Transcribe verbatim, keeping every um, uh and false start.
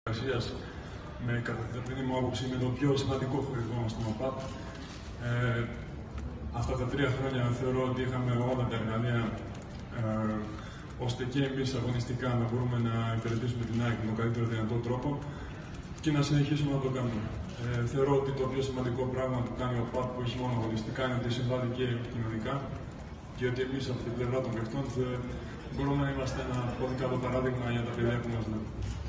Εργασίας, με κατά την ταπεινή μου άποψη, είναι το πιο σημαντικό χορηγό μας στον ΟΠΑΠ. Ε, αυτά τα τρία χρόνια θεωρώ ότι είχαμε όλα τα εργαλεία ε, ώστε και εμείς αγωνιστικά να μπορούμε να υπηρετήσουμε την ΑΕΚ με τον καλύτερο δυνατό τρόπο και να συνεχίσουμε να το κάνουμε. Ε, θεωρώ ότι το πιο σημαντικό πράγμα που κάνει ο ΟΠΑΠ, που όχι μόνο αγωνιστικά, είναι ότι συμβάλλει και κοινωνικά και ότι εμείς από την πλευρά των παιχτών μπορούμε να είμαστε ένα πολύ καλό παράδειγμα για τα παιδιά που μας δουν.